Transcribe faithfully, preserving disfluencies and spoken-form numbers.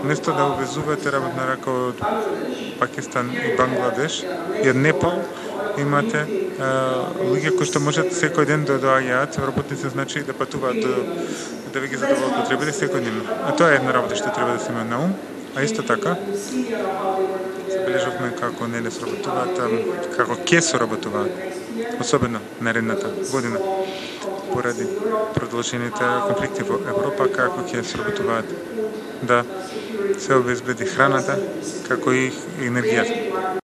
Место да увезувате работна рака од Пакистан и Бангладеш и од Непал, имате луѓе кои што можат секој ден да доаѓаат, работници, значи да патуваат до да ви ги задоволат потребите секојдневно. А тоа е една работа што треба да се има на ум, а исто така забележавме како не не сработуваат, како ќе соработуваат, особено наредната година поради продолжените конфликти во Европа, како ќе сработуваат да се обезбеди храната, како и енергијата.